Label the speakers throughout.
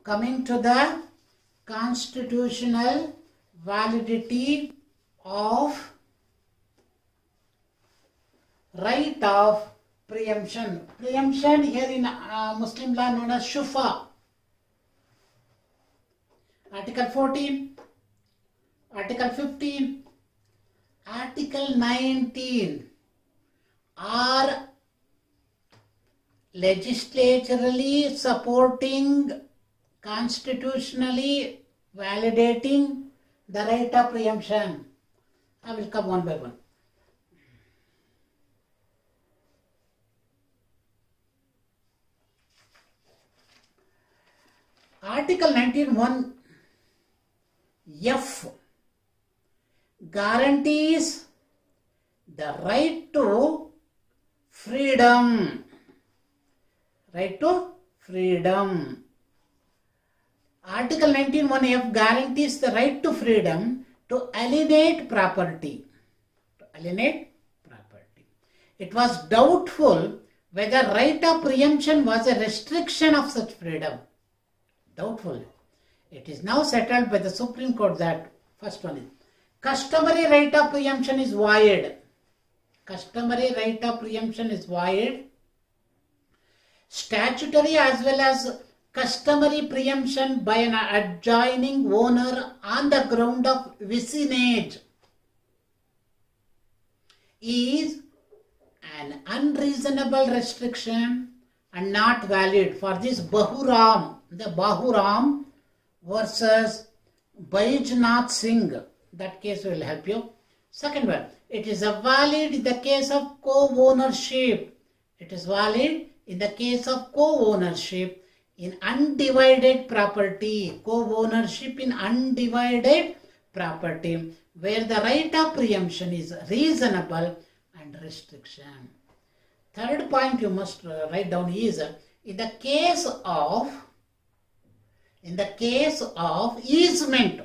Speaker 1: coming to the constitutional validity of right of preemption. Preemption here in Muslim law known as Shufa. Article 14, Article 15, Article 19 are legislaturally supporting, constitutionally validating the right of preemption. I will come one by one. Article 19(1) F guarantees the right to freedom. Right to freedom. Article 19(1) F guarantees the right to freedom to alienate property. It was doubtful whether right of preemption was a restriction of such freedom. Doubtful. It is now settled by the Supreme Court that first one is customary right of preemption is void. Customary right of preemption is void. Statutory as well as customary preemption by an adjoining owner on the ground of vicinage is an unreasonable restriction and not valid. For this Bahuram, the Bahuram versus Baijnath Singh, that case will help you. Second one, it is valid in the case of co-ownership. It is valid in the case of co-ownership in undivided property. Co-ownership in undivided property, where the right of preemption is reasonable and restriction. Third point you must write down is in the case of easement.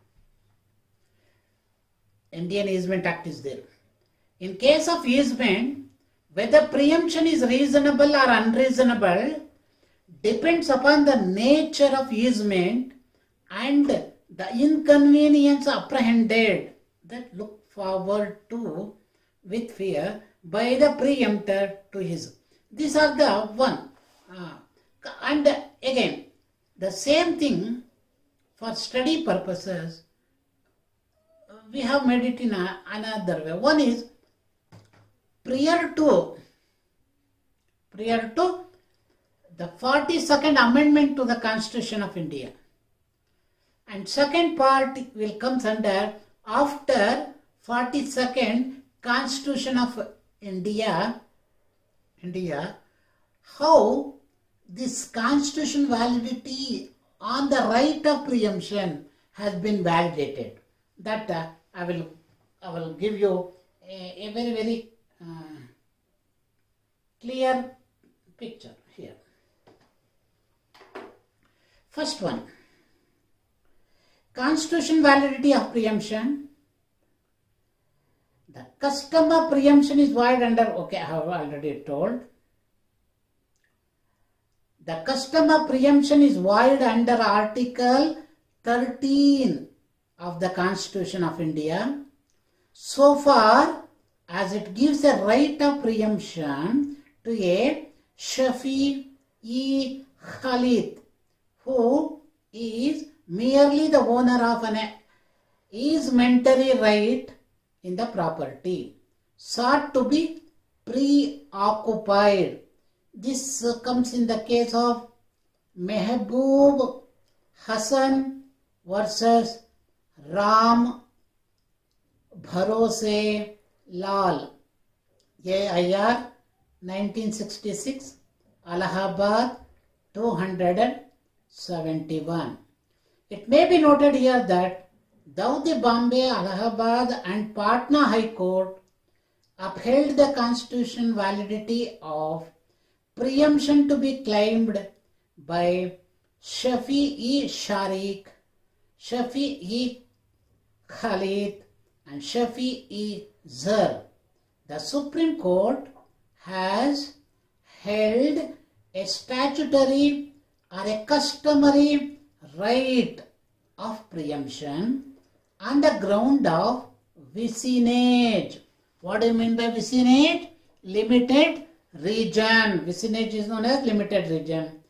Speaker 1: Indian Easement Act is there. In case of easement, whether preemption is reasonable or unreasonable depends upon the nature of easement and the inconvenience apprehended, that look forward to with fear by the preemptor to his. These are the one. And again, the same thing for study purposes, we have made it in another way. One is prior to the 42nd Amendment to the Constitution of India. And second part will come under after 42nd Constitution of India, how this constitution validity on the right of preemption has been validated. That I will give you a very, very clear picture here. First one, constitution validity of preemption. The custom of preemption is void under, okay, I have already told. The custom of preemption is void under Article 13 of the Constitution of India, so far as it gives a right of preemption to a Shafi-e Khalid, who is merely the owner of an easementary right in the property, sought to be preoccupied. This comes in the case of Mehboob Hassan versus Ram Bharose Lal, AIR 1966, Allahabad 271. It may be noted here that Dawood Bombay, Allahabad and Patna High Court upheld the constitutional validity of preemption to be claimed by Shafi-e Sharik, Shafi-e Khalid and Shafi-e Zar. The Supreme Court has held a statutory are a customary right of preemption on the ground of vicinage. What do you mean by vicinage? Limited region. Vicinage is known as limited region.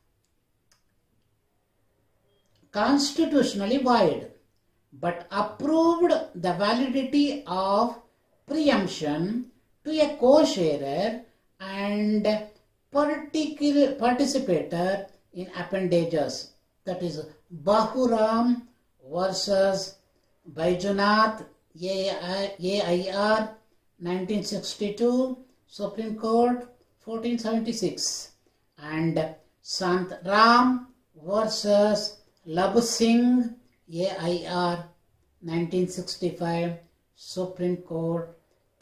Speaker 1: Constitutionally void, but approved the validity of preemption to a co-sharer and participator in appendages. That is Bahuram versus Baijunath, AIR 1962, Supreme Court 1476, and Sant Ram versus Lab Singh, AIR 1965, Supreme Court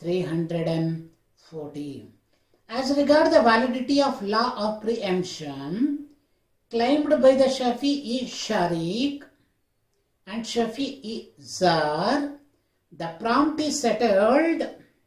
Speaker 1: 340. As regards the validity of law of preemption claimed by the Shafi'i Sharik and Shafi'i Zar, the prompt is settled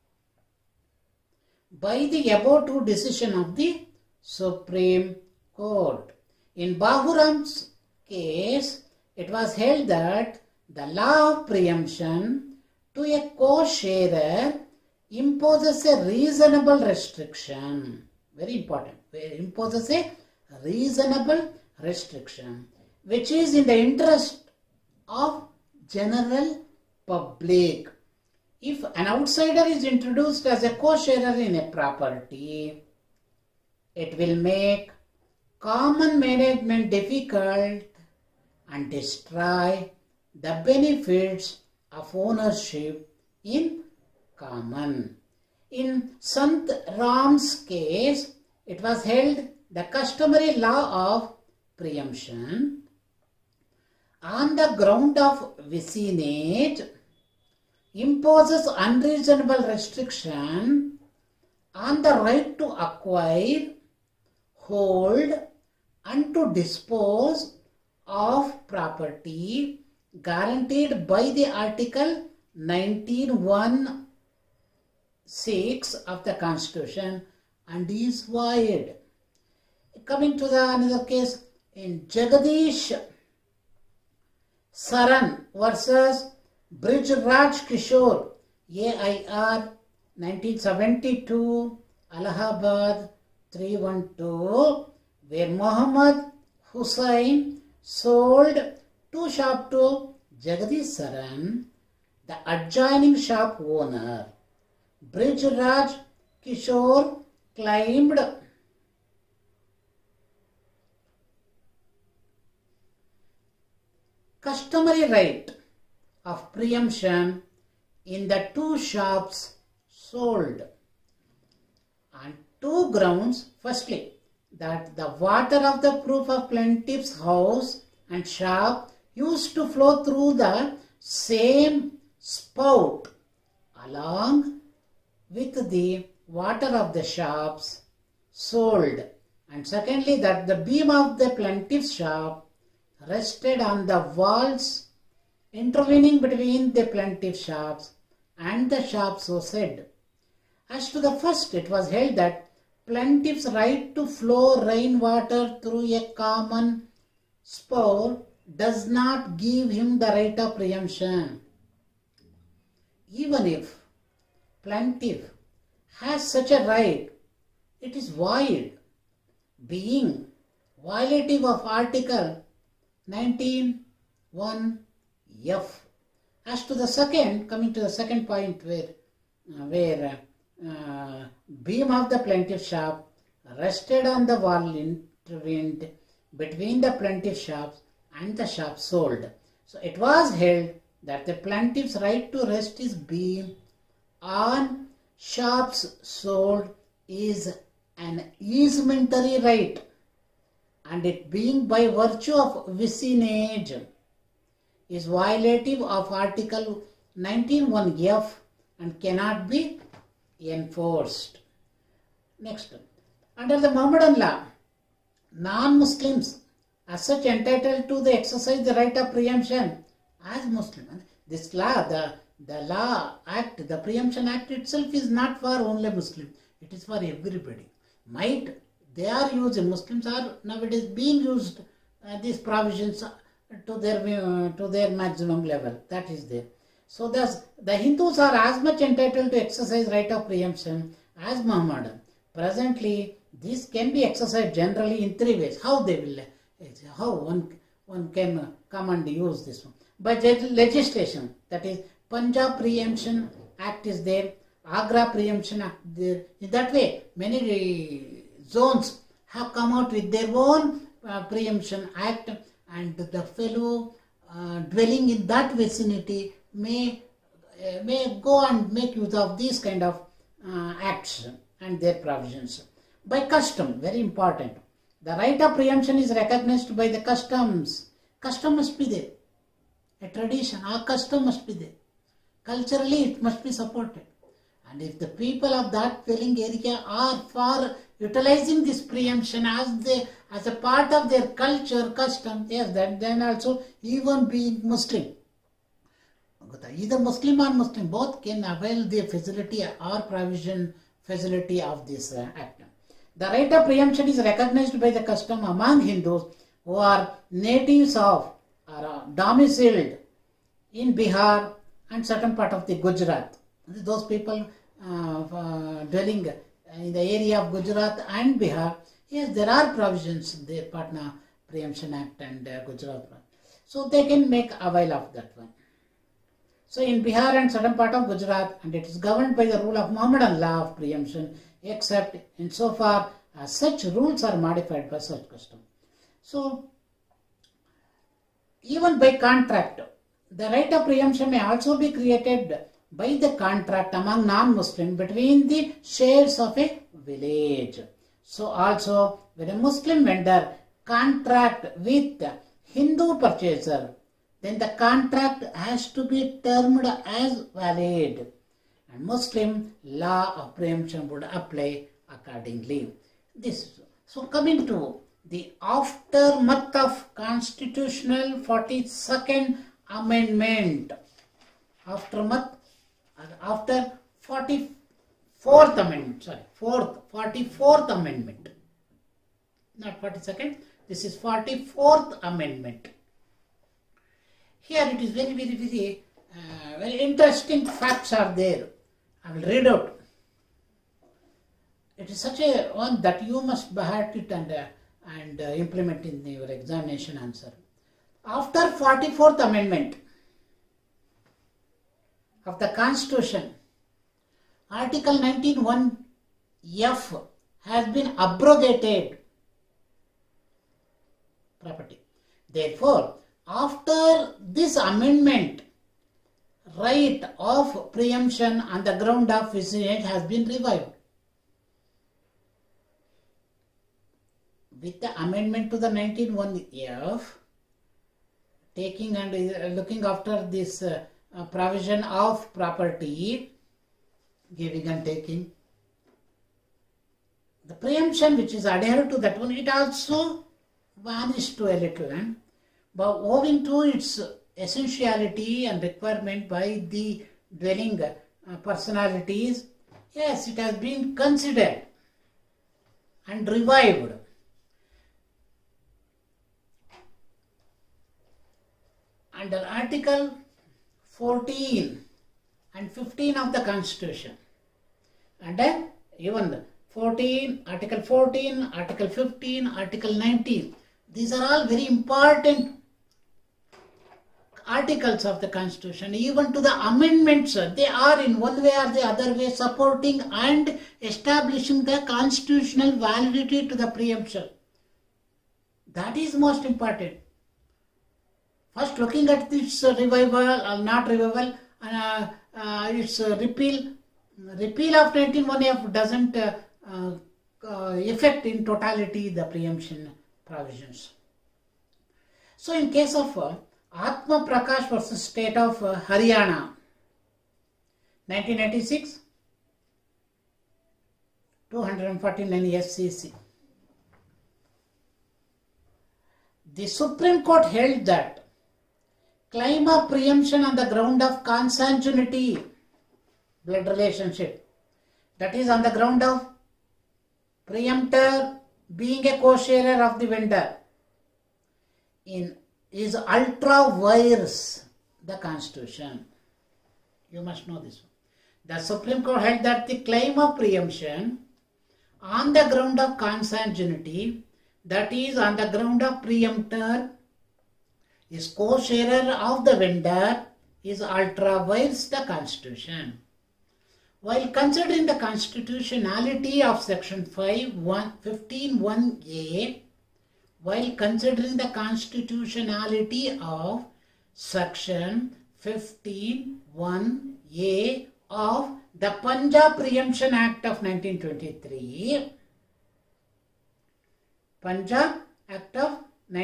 Speaker 1: by the above two decision of the Supreme Court. In Bahuram's case, it was held that the law of preemption to a co-sharer imposes a reasonable restriction. Very important. It imposes a reasonable restriction which is in the interest of general public. If an outsider is introduced as a co-sharer in a property, it will make common management difficult and destroy the benefits of ownership in common. In Sant Ram's case, it was held the customary law of preemption on the ground of vicinage imposes unreasonable restriction on the right to acquire, hold, and to dispose of property guaranteed by the Article 19(1)(6) of the Constitution and is void. Coming to the another case, in Jagadish Saran versus Brijraj Kishore, AIR 1972, Allahabad 312, where Muhammad Hussain sold two shops to Jagadish Saran, the adjoining shop owner. Brijraj Kishore claimed customary right of preemption in the two shops sold on two grounds. Firstly, that the water of the proof of plaintiff's house and shop used to flow through the same spout along with the water of the shops sold, and secondly, that the beam of the plaintiff's shop rested on the walls intervening between the plaintiff's shops and the shops so said. As to the first, it was held that plaintiff's right to flow rainwater through a common spout does not give him the right of preemption. Even if plaintiff has such a right, it is void, being violative of Article 19(1)(f). As to the second, coming to the second point where beam of the plaintiff's shop rested on the wall intervened between the plaintiff's shops and the shop sold. So it was held that the plaintiff's right to rest his beam on shops sold is an easementary right, and it being by virtue of vicinage is violative of Article 19(1)(f) and cannot be enforced. Next, under the Mohammedan law, non-Muslims are such entitled to the exercise the right of preemption as Muslims. This law, the law act, the preemption act itself is not for only Muslims. It is for everybody. Might They are using, Muslims are nowadays being used these provisions to their maximum level. That is there. So thus the Hindus are as much entitled to exercise right of preemption as Muhammadan. Presently, this can be exercised generally in three ways. How they will, how one can come and use this one. By legislation, that is Punjab Preemption Act is there, Agra Preemption Act there. In that way, many zones have come out with their own preemption act, and the fellow dwelling in that vicinity may go and make use of these kind of acts and their provisions. By custom, very important. The right of preemption is recognized by the customs. Custom must be there. A tradition, our custom must be there. Culturally, it must be supported. And if the people of that dwelling area are for utilizing this preemption as a part of their culture, custom, yes, then also even being Muslim. Either Muslim or Muslim, both can avail the facility or provision facility of this act. The right of preemption is recognized by the custom among Hindus who are natives of or domiciled in Bihar and certain part of the Gujarat. Those people dwelling in the area of Gujarat and Bihar, yes, there are provisions in the Patna Preemption Act and Gujarat. So they can make avail of that one. So in Bihar and certain part of Gujarat, and it is governed by the rule of Muhammadan law of preemption, except insofar as such rules are modified by such custom. So even by contract, the right of preemption may also be created by the contract among non-Muslim between the shares of a village. So also when a Muslim vendor contract with Hindu purchaser, then the contract has to be termed as valid, and Muslim law of preemption would apply accordingly. So coming to the aftermath of Constitutional 42nd Amendment, after 44th Amendment, 44th Amendment, not 42nd, this is 44th Amendment. Here it is very interesting facts are there. I will read out. It is such a one that you must by heart it and implement in your examination answer. After 44th Amendment of the Constitution, Article 19(1)(f) has been abrogated. Property. Therefore, after this amendment, right of preemption on the ground of vicinage has been revived. With the amendment to the 19(1)(f), taking and looking after this provision of property, giving and taking, the preemption which is adhered to that one, it also vanished to a little, but owing to its essentiality and requirement by the dwelling personalities, yes, it has been considered and revived. Under Article 14 and 15 of the Constitution, and even 14, Article 14, Article 15, Article 19, these are all very important articles of the Constitution. Even to the amendments, they are in one way or the other way supporting and establishing the constitutional validity to the preemption. That is most important. First, looking at this revival or not revival, its repeal. Repeal of 19(1)(f) doesn't affect in totality the preemption provisions. So, in case of Atma Prakash versus State of Haryana, 1986, 249 SCC. The Supreme Court held that claim of preemption on the ground of consanguinity, blood relationship, that is on the ground of preemptor being a co-sharer of the vendor is ultra vires the Constitution. You must know this one. The Supreme Court held that the claim of preemption on the ground of consanguinity, that is on the ground of preemptor is co-sharer of the vendor, is ultra vires the Constitution. While considering the constitutionality of Section 15(1)(a), while considering the constitutionality of Section 15(1)(a) of the Punjab Preemption Act of 1923, Punjab Act of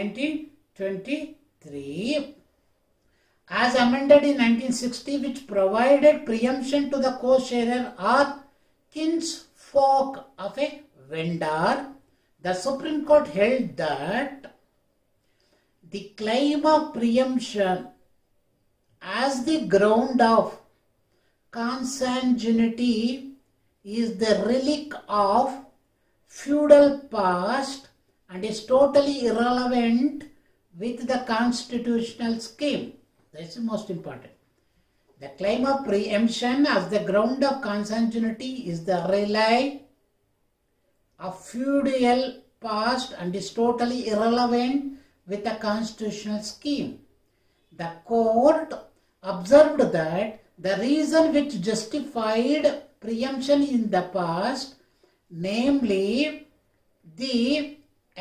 Speaker 1: 1923, as amended in 1960, which provided preemption to the co-sharer or kinsfolk of a vendor, the Supreme Court held that the claim of preemption as the ground of consanguinity is the relic of feudal past and is totally irrelevant with the constitutional scheme. That's the most important. The claim of preemption as the ground of consanguinity is the relic of feudal past and is totally irrelevant with the constitutional scheme. The court observed that the reason which justified preemption in the past, namely the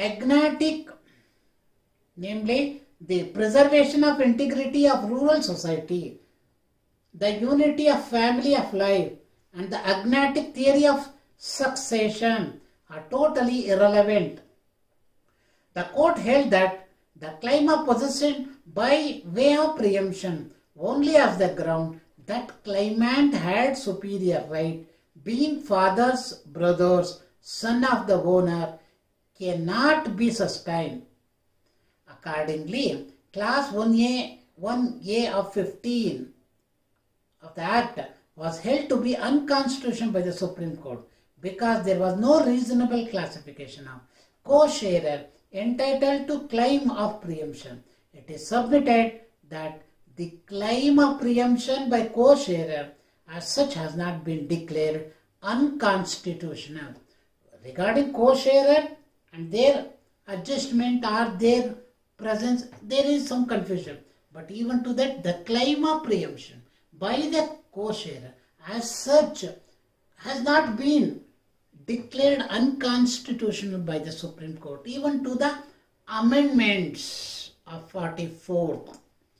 Speaker 1: preservation of integrity of rural society, the unity of family of life, and the agnatic theory of succession are totally irrelevant. The court held that the claim of possession by way of preemption only as the ground that claimant had superior right, being father's brothers, son of the owner, cannot be sustained. Accordingly, Clause 1A of 15 of the Act was held to be unconstitutional by the Supreme Court because there was no reasonable classification of co-sharer entitled to claim of preemption. It is submitted that the claim of preemption by co-sharer as such has not been declared unconstitutional. Regarding co-sharer and their adjustment or their presence, there is some confusion. But even to that, the claim of preemption by the co-sharer as such has not been declared unconstitutional by the Supreme Court, even to the amendments of 44th.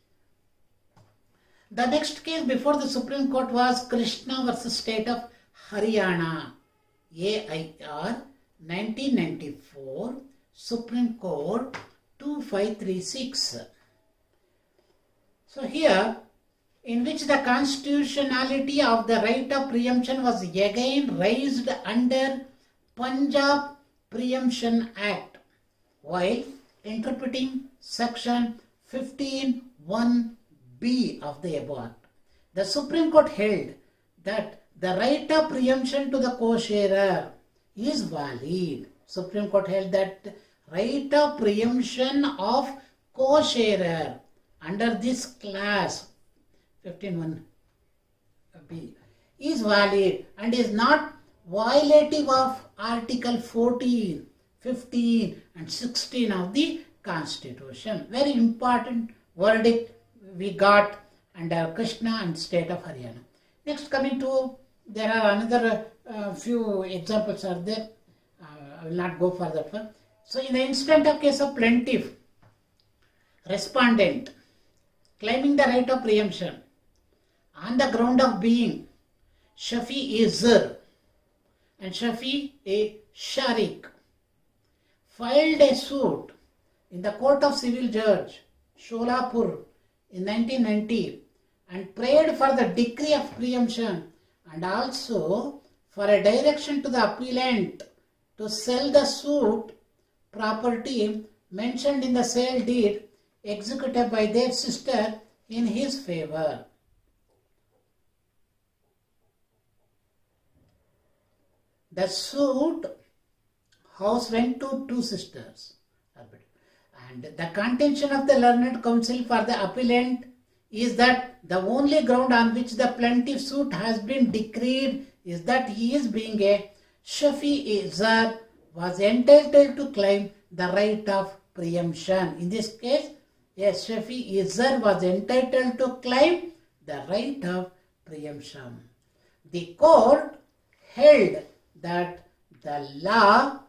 Speaker 1: The next case before the Supreme Court was Krishna versus State of Haryana, AIR 1994, Supreme Court 2536. So here, in which the constitutionality of the right of preemption was again raised under Punjab Preemption Act while interpreting Section 15(1)(b) of the above Act. The Supreme Court held that the right of preemption to the co-sharer is valid. Supreme Court held that right of preemption of co-sharer under this class 15(1)(b) is valid and is not violative of Article 14, 15 and 16 of the Constitution. Very important verdict we got under Krishna and State of Haryana. Next, coming to, there are another few examples are there. I will not go for that one. So in the instant of case of plaintiff, respondent claiming the right of preemption on the ground of being Shafi a Zir and Shafi a Sharik, filed a suit in the Court of Civil Judge, Sholapur in 1990 and prayed for the decree of preemption and also for a direction to the appellant to sell the suit property mentioned in the sale deed executed by their sister in his favor. The suit, house went to two sisters. And the contention of the learned counsel for the appellant is that the only ground on which the plaintiff suit has been decreed is that he is being a Shafi'i was entitled to claim the right of preemption. In this case, a Shafi'i was entitled to claim the right of preemption. The court held that the law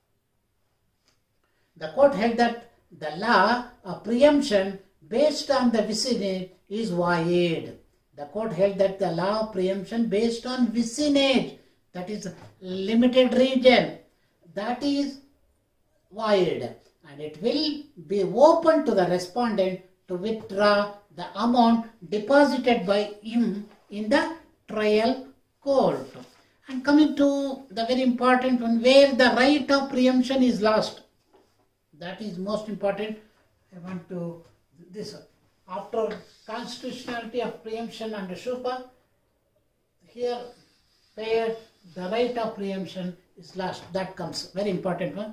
Speaker 1: of preemption based on the vicinage is void. The court held that the law of preemption based on vicinage, that is limited region, that is void, and it will be open to the respondent to withdraw the amount deposited by him in the trial court. And coming to the very important one, where the right of preemption is lost. That is most important. I want to this after constitutionality of preemption and Shupa, here where the right of preemption is lost, that comes very important one.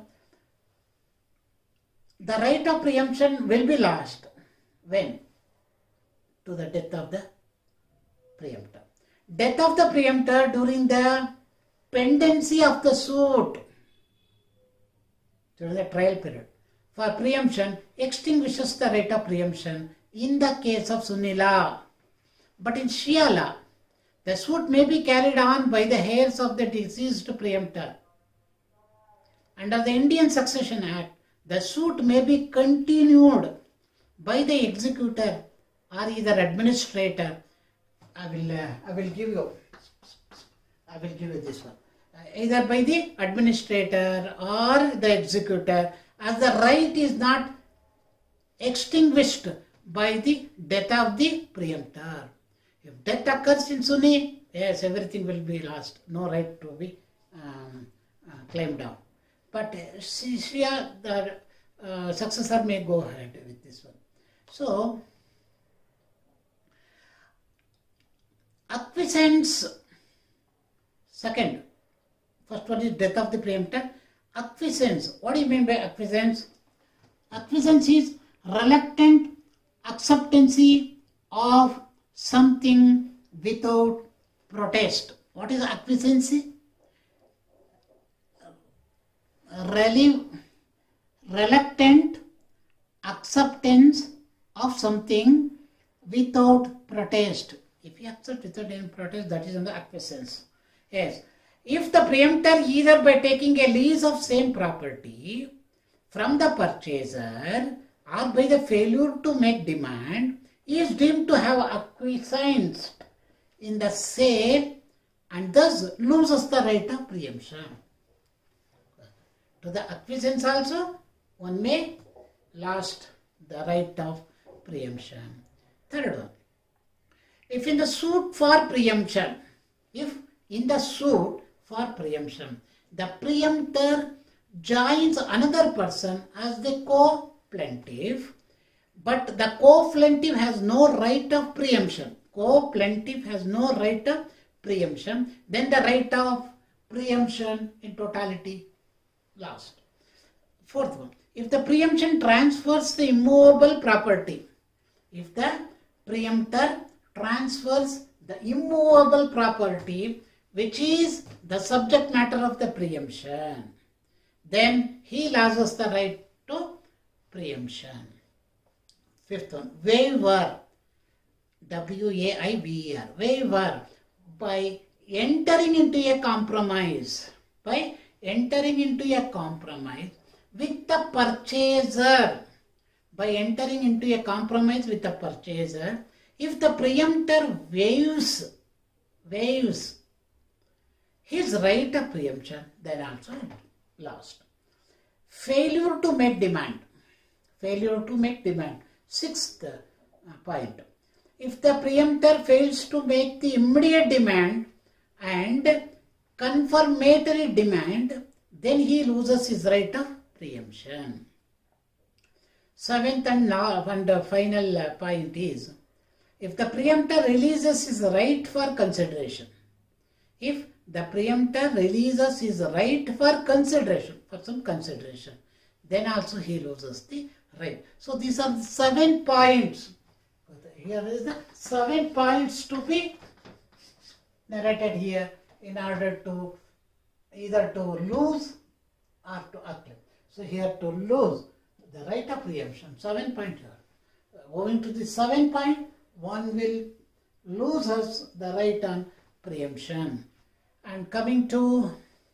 Speaker 1: The right of preemption will be lost when? To the death of the preemptor. Death of the preemptor during the pendency of the suit, during the trial period, for preemption extinguishes the right of preemption in the case of Sunni law. But in Shia law, the suit may be carried on by the heirs of the deceased preemptor. Under the Indian Succession Act, the suit may be continued by the executor or either administrator. I will give you this one. Either by the administrator or the executor, as the right is not extinguished by the death of the preemptor. If death occurs in Sunni, yes, everything will be lost. No right to be claimed down. But Shia, the successor may go ahead with this one. So, acquiescence, second, first one is death of the preemptor. Acquiescence, what do you mean by acquiescence? Acquiescence is reluctant acceptance of something without protest. What is acquiescence? Reluctant acceptance of something without protest. If you accept without any protest, that is under acquiescence. Yes. If the preemptor, either by taking a lease of same property from the purchaser or by the failure to make demand, is deemed to have acquiesced in the sale and thus loses the right of preemption. To the acquiescence also, one may lose the right of preemption. Third one, if in the suit for preemption, the preemptor joins another person as the co-plaintiff, but the co-plaintiff has no right of preemption. Co-plaintiff has no right of preemption, then the right of preemption in totality lost. Fourth one, if the preemption transfers the immovable property, if the preemptor transfers the immovable property which is the subject matter of the preemption, then he loses the right to preemption. Fifth one, waiver, W-A-I-V-E-R, waiver, by entering into a compromise, with the purchaser, if the preemptor waives his right of preemption, then also lost. Failure to make demand. Sixth point. If the preemptor fails to make the immediate demand and confirmatory demand, then he loses his right of preemption. Seventh and final point is, if the preemptor releases his right for consideration, if the preemptor releases his right for consideration, for some consideration. Then also he loses the right. So these are the 7 points. Here is the 7 points to be narrated here in order to either to lose or to acclaim. So here to lose the right of preemption, 7 point here. Owing to the 7 point, one will loses the right on preemption. And coming to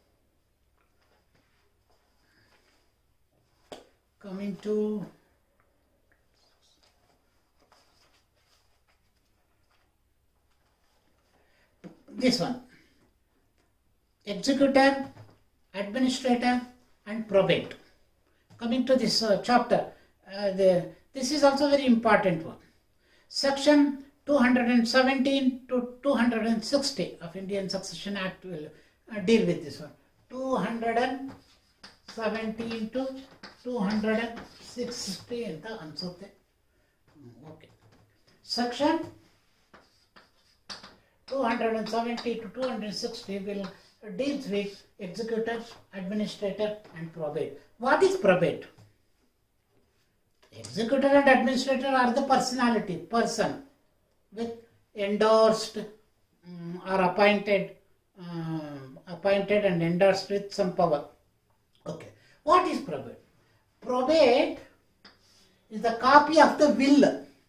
Speaker 1: this one, executor, administrator and probate. Coming to this chapter, this is also very important one. Section 217 to 260 of Indian Succession Act will deal with this one. 217 to 260 ಅಂತ ಅನ್ಸುತ್ತೆ. Okay. Section 270 to 260 will deals with executor, administrator and probate. What is probate? Executor and administrator are the person with endorsed or appointed and endorsed with some power. Okay. What is probate? Probate is the copy of the will.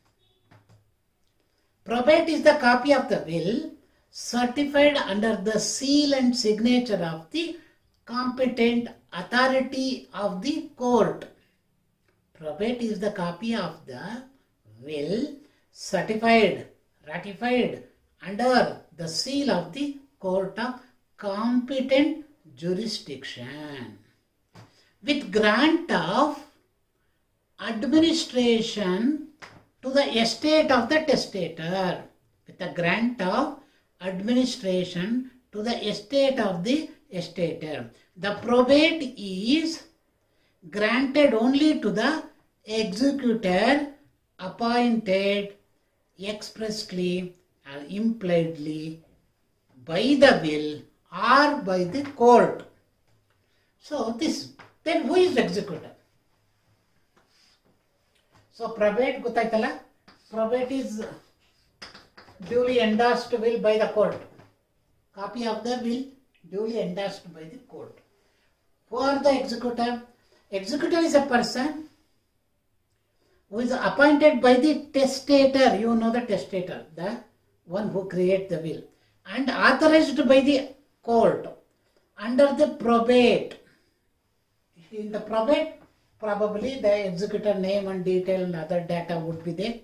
Speaker 1: Probate is the copy of the will certified under the seal and signature of the competent authority of the court. Probate is the copy of the will certified, ratified under the seal of the court of competent jurisdiction, with grant of administration to the estate of the testator. With the grant of administration to the estate of the testator. The probate is granted only to the executor appointed expressly or impliedly by the will or by the court. So then who is executor? So probate ಗೊತ್ತಾಯ್ತಲ್ಲ, probate is duly endorsed will by the court. Copy of the will duly endorsed by the court. For the executor, executor is a person who is appointed by the testator. You know the testator, the one who creates the will, and authorized by the court under the probate. In the probate, probably the executor name and detail and other data would be there.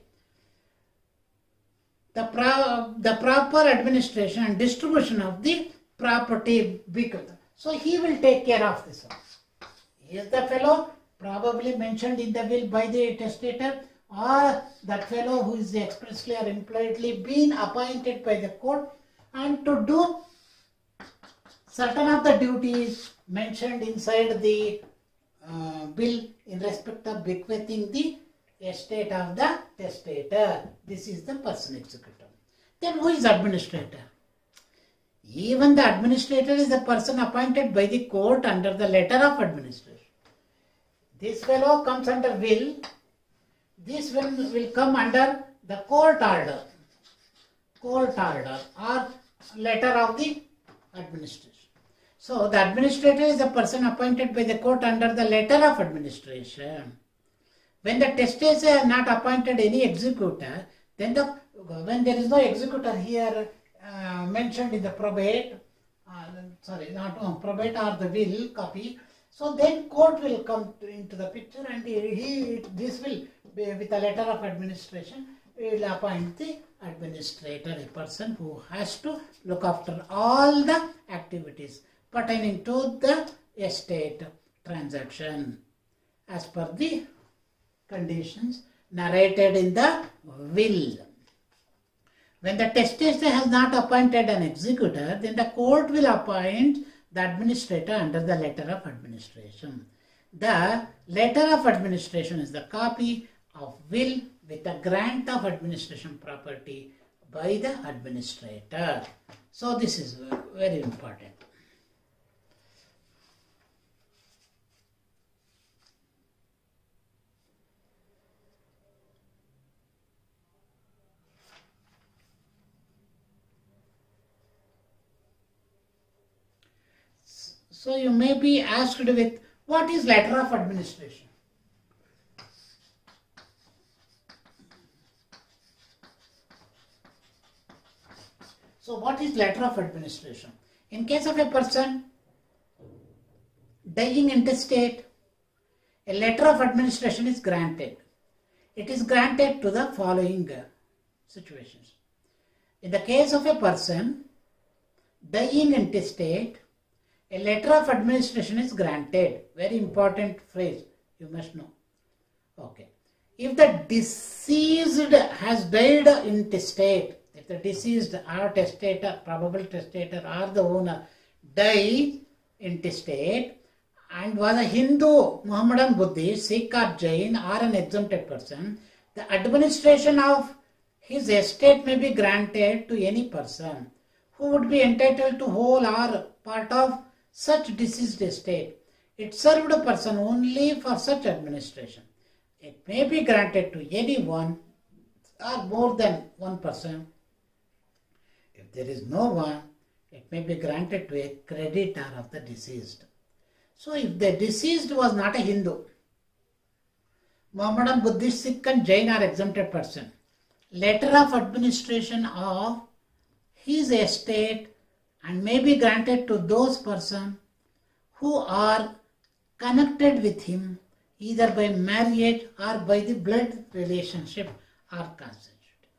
Speaker 1: The proper administration and distribution of the property becomes. So he will take care of this one. He is the fellow probably mentioned in the will by the testator, or that fellow who is expressly or impliedly been appointed by the court and to do certain of the duties mentioned inside the will in respect of bequeathing the estate of the testator. This is the person executor. Then who is administrator? Even the administrator is a person appointed by the court under the letter of administration. This fellow comes under will. This one will come under the court order or letter of the administration. So the administrator is a person appointed by the court under the letter of administration. When the testator has not appointed any executor, then when there is no executor here mentioned in the probate, probate or the will copy, so then court will come into the picture, and this will be with a letter of administration, he will appoint the administrator, a person who has to look after all the activities pertaining to the estate transaction as per the conditions narrated in the will. When the testator has not appointed an executor, then the court will appoint the administrator under the letter of administration. The letter of administration is the copy of will with the grant of administration property by the administrator. So this is very important. So you may be asked with, what is letter of administration? So what is letter of administration? In case of a person dying intestate, a letter of administration is granted. It is granted to the following situations. In the case of a person dying intestate, a letter of administration is granted. Very important phrase, you must know. Okay. If the deceased has died intestate, if the deceased or testator, probable testator or the owner died intestate and was a Hindu, Muhammadan, Buddhist, Sikh or Jain or an exempted person, the administration of his estate may be granted to any person who would be entitled to whole or part of such deceased estate. It served a person only for such administration. It may be granted to anyone or more than one person. If there is no one, it may be granted to a creditor of the deceased. So if the deceased was not a Hindu, Mohammedan, Buddhist, Sikh and Jain are exempted person, letter of administration of his estate and may be granted to those persons who are connected with him either by marriage or by the blood relationship or consanguinity.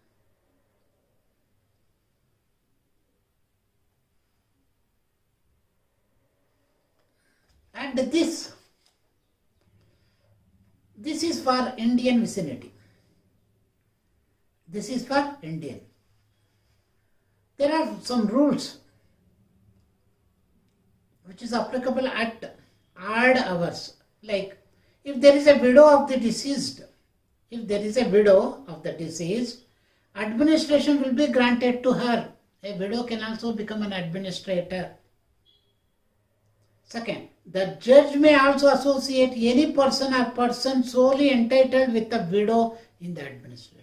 Speaker 1: And this is for Indian vicinity. This is for Indian. There are some rules which is applicable at odd hours. Like if there is a widow of the deceased, administration will be granted to her. A widow can also become an administrator. Second, the judge may also associate any person or person solely entitled with the widow in the administration.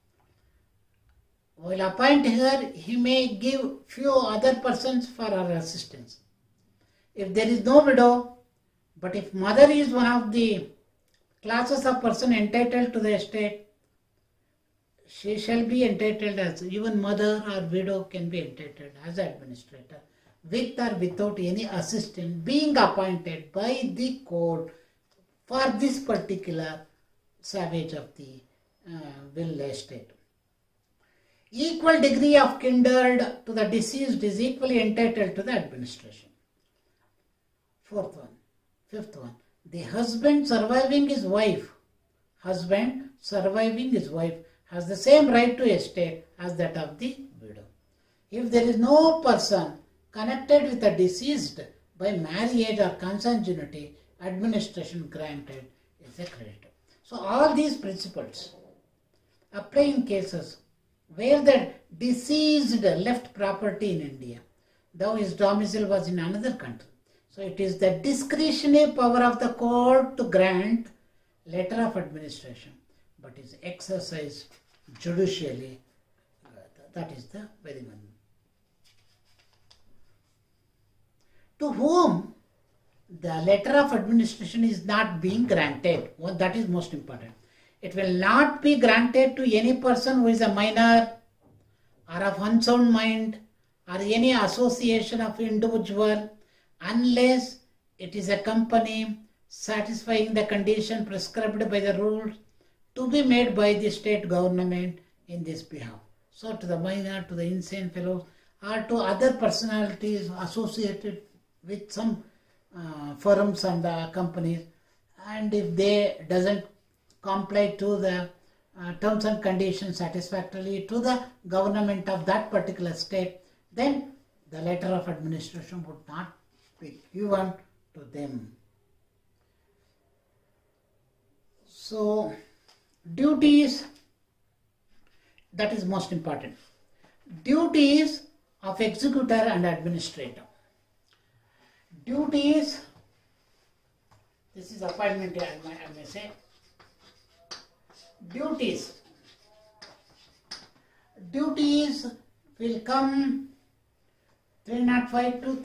Speaker 1: While appoint her, he may give few other persons for her assistance. If there is no widow, but if mother is one of the classes of person entitled to the estate, she shall be entitled as, even mother or widow can be entitled as administrator, with or without any assistant being appointed by the court for this particular savage of the will estate. Equal degree of kindred to the deceased is equally entitled to the administration. Fifth one, the husband surviving his wife has the same right to estate as that of the widow. If there is no person connected with the deceased by marriage or consanguinity, administration granted is a creditor. So all these principles apply in cases where the deceased left property in India, though his domicile was in another country. So it is the discretionary power of the court to grant letter of administration, but is exercised judicially. That is the very one. To whom the letter of administration is not being granted, well, that is most important. It will not be granted to any person who is a minor or of unsound mind or any association of individual, unless it is a company satisfying the condition prescribed by the rules to be made by the state government in this behalf. So to the minor, to the insane fellows, or to other personalities associated with some firms and companies, and if they doesn't comply to the terms and conditions satisfactorily to the government of that particular state, then the letter of administration would not be given to them. So duties, that is most important. Duties of executor and administrator. Duties, this is appointment, I may say. Duties will come 305 to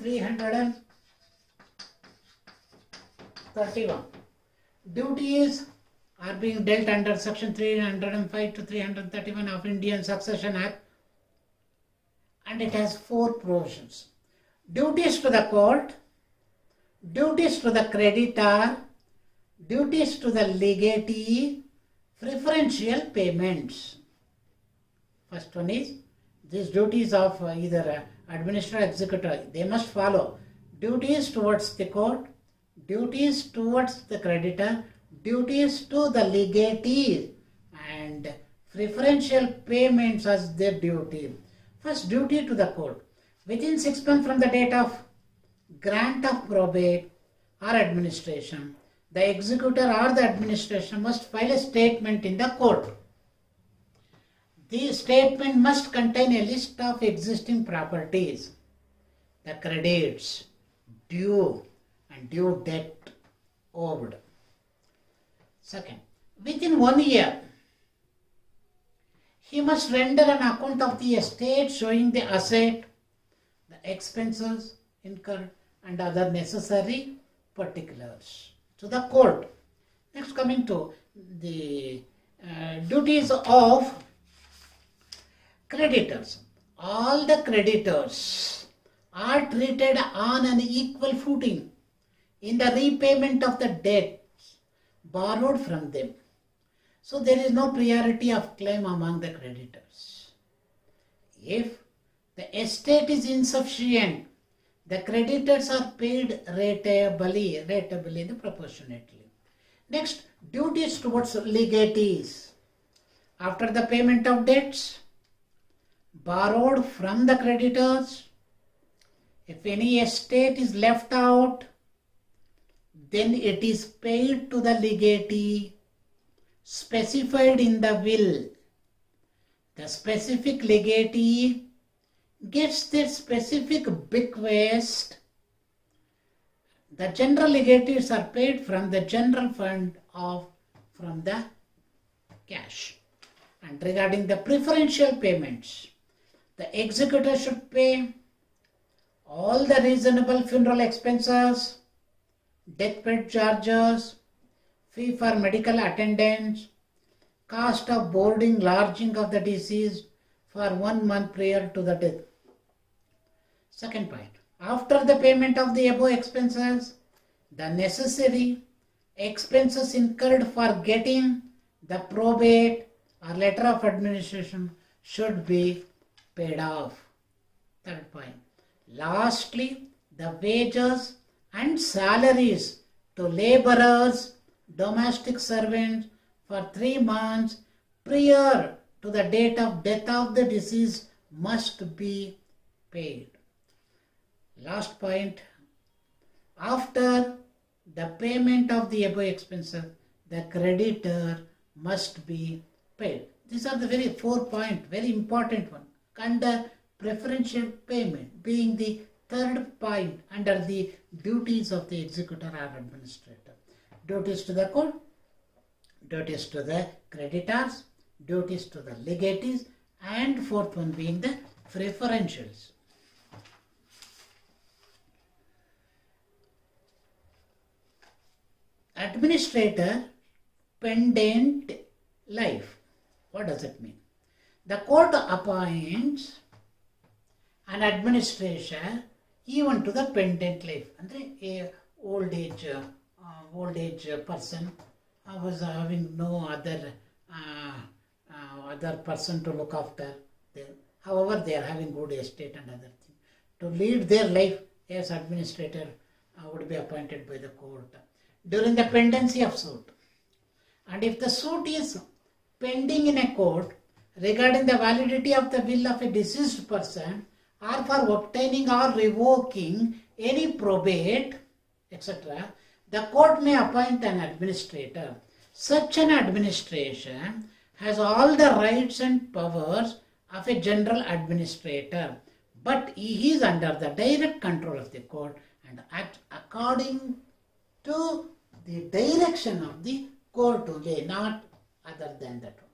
Speaker 1: 331. Duties are being dealt under section 305 to 331 of Indian Succession Act, and it has 4 provisions. Duties to the court, duties to the creditor, duties to the legatee, preferential payments. First one is these duties of either administrator or executor, they must follow. Duties towards the court, duties towards the creditor, duties to the legatee, and preferential payments as their duty. First, duty to the court. Within 6 months from the date of grant of probate or administration, the executor or the administration must file a statement in the court. The statement must contain a list of existing properties, the credits, due and due debt owed. Second, within 1 year, he must render an account of the estate showing the asset, the expenses incurred and other necessary particulars to the court. Next, coming to the duties of creditors. All the creditors are treated on an equal footing in the repayment of the debts borrowed from them. So there is no priority of claim among the creditors. If the estate is insufficient, the creditors are paid ratably proportionately. Next, duties towards legatees. After the payment of debts borrowed from the creditors, if any estate is left out, then it is paid to the legatee specified in the will. The specific legatee gets their specific bequest. The general legatees are paid from the general fund from the cash. And regarding the preferential payments, the executor should pay all the reasonable funeral expenses, deathbed charges, fee for medical attendance, cost of boarding, lodging of the deceased for 1 month prior to the death. Second point, after the payment of the above expenses, the necessary expenses incurred for getting the probate or letter of administration should be paid off. Third point, lastly, the wages and salaries to laborers, domestic servants for 3 months prior to the date of death of the deceased must be paid. Last point, after the payment of the above expenses, the creditor must be paid. These are the 4 points, very important one. Under preferential payment being the third point under the duties of the executor or administrator. Duties to the court, duties to the creditors, duties to the legatees, and fourth one being the preferentials. Administrator pendant life. What does it mean? The court appoints an administrator even to the pendant life. Andre a old age person was having no other person to look after them. However, they are having good estate and other things. To lead their life as administrator would be appointed by the court during the pendency of suit. And if the suit is pending in a court regarding the validity of the will of a deceased person or for obtaining or revoking any probate, etc., the court may appoint an administrator. Such an administration has all the rights and powers of a general administrator, but he is under the direct control of the court and act according to the direction of the court only, not other than that.